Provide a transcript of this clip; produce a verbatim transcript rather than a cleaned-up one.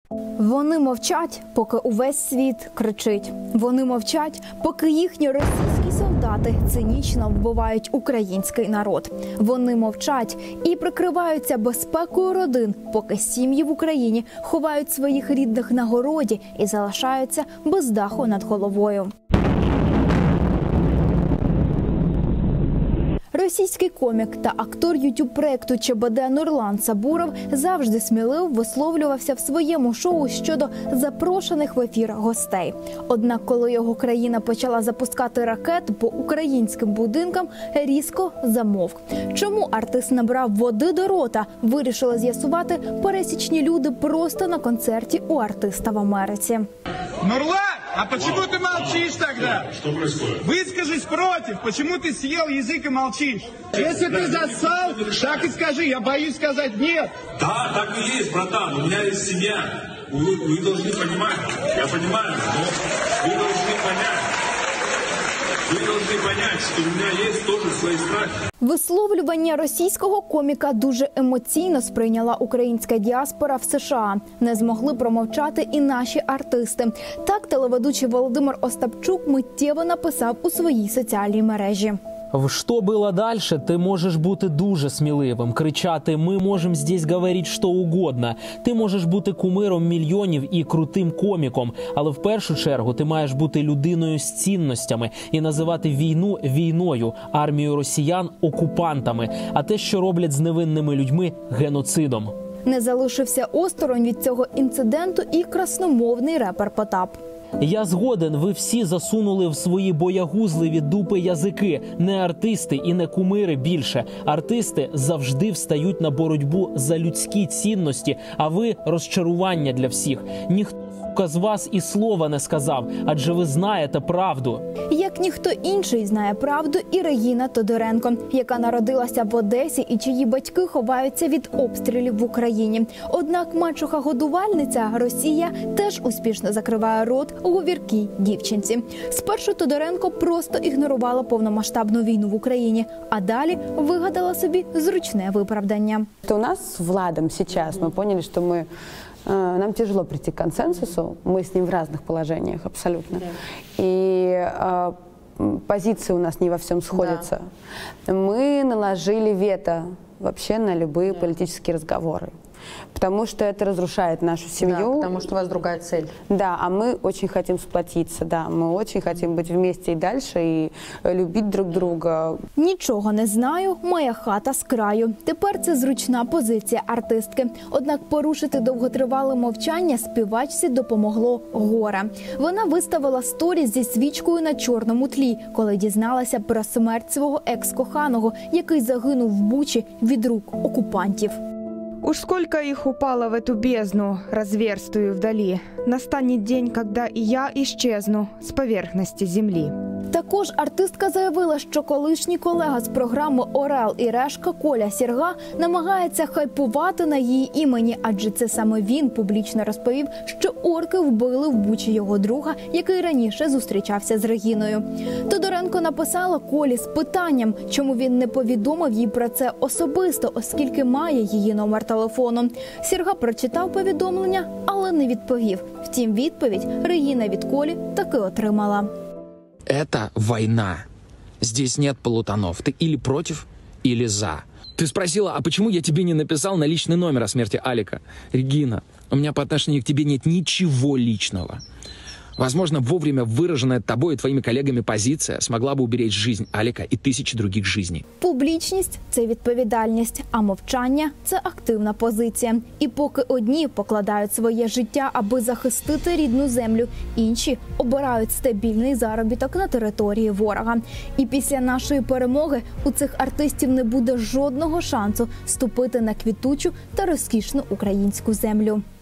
Вони мовчать, поки увесь світ кричить. Вони мовчать, поки їхні російські солдати цинічно вбивають український народ. Вони мовчать і прикриваються безпекою родин, поки сім'ї в Україні ховають своїх рідних на городі і залишаються без даху над головою. Російський комік та актор ютуб-проєкту ЧБД Нурлан Сабуров завжди сміливо висловлювався в своєму шоу щодо запрошених в ефір гостей. Однак, коли його країна почала запускати ракети по українським будинкам, різко замовк. Чому артист набрав води до рота, вирішили з'ясувати пересічні люди просто на концерті у артиста в Америці. Нурлан, а почему ты молчишь тогда? Что происходит? Выскажись против, почему ты съел язык и молчишь? Если ты зассал, так и скажи, я боюсь сказать нет. Да, так и есть, братан, у меня есть семья. Вы, вы должны понимать, я понимаю, но вы должны понять. Вы должны понять, что у меня есть тоже свои страхи. Висловлювання російського коміка дуже емоційно сприйняла українська діаспора в США. Не змогли промовчати і наші артисти. Так телеведучий Володимир Остапчук миттєво написав у своїй соціальній мережі. Что было дальше, ти можеш бути дуже сміливим, кричати «Ми можемо здесь говорити що угодно». Ти можеш бути кумиром мільйонів і крутим коміком, але в першу чергу ти маєш бути людиною з цінностями і називати війну війною, армію росіян – окупантами, а те, що роблять з невинними людьми – геноцидом. Не залишився осторонь від цього інциденту і красномовний репер Потап. Я згоден, ви всі засунули в свої боягузливі дупи язики. Не артисти і не кумири більше. Артисти завжди встають на боротьбу за людські цінності, а ви – розчарування для всіх. Ніхто, сука, з вас і слова не сказав, адже ви знаєте правду. Як ніхто інший знає правду і Регіна Тодоренко, яка народилася в Одесі і чиї батьки ховаються від обстрілів в Україні. Однак мачуха-годувальниця Росія теж успішно закриває рот говіркій дівчинці. Спершу Тодоренко просто ігнорувала повномасштабну війну в Україні, а далі вигадала собі зручне виправдання. У нас с Владом сейчас мы поняли, что мы нам тяжело прийти к консенсусу, мы с ним в разных положениях абсолютно, и э, позиции у нас не во всем сходятся. Да. Мы наложили вето вообще на любые да. политические разговоры, потому что это разрушает нашу семью. Да, потому что у вас другая цель. Да, а мы очень хотим сплотиться, да, мы очень хотим быть вместе и дальше, и любить друг друга. Нічого не знаю, моя хата з краю. Тепер це зручна позиція артистки. Однак порушити довготривале мовчання співачці допомогло горе. Вона виставила сторіс зі свічкою на чорному тлі, коли дізналася про смерть свого екс-коханого, який загинув в Бучі від рук окупантів. Уж сколько их упало в эту бездну, разверстую вдали. Настанет день, когда и я исчезну с поверхности земли. Також артистка заявила, що колишній колега з програми «Орел і решка» Коля Сірга намагається хайпувати на її імені, адже це саме він публічно розповів, що орки вбили в Бучі його друга, який раніше зустрічався з Регіною. Тодоренко написала Колі з питанням, чому він не повідомив їй про це особисто, оскільки має її номер телефону. Сірга прочитав повідомлення, але не відповів. Втім, відповідь Регіна від Колі таки отримала. Это война. Здесь нет полутонов. Ты или против, или за. Ты спросила, а почему я тебе не написал на личный номер о смерти Алика? Регина, у меня по отношению к тебе нет ничего личного. Возможно, вовремя выраженная тобой и твоими коллегами позиция смогла бы уберечь жизнь Алика и тысячи других жизней. Публічність – це відповідальність, а мовчання – це активна позиція. І поки одні покладають своє життя, аби захистити рідну землю, інші обирають стабільний заробіток на території ворога. І після нашої перемоги у цих артистів не буде жодного шансу ступити на квітучу та розкішну українську землю.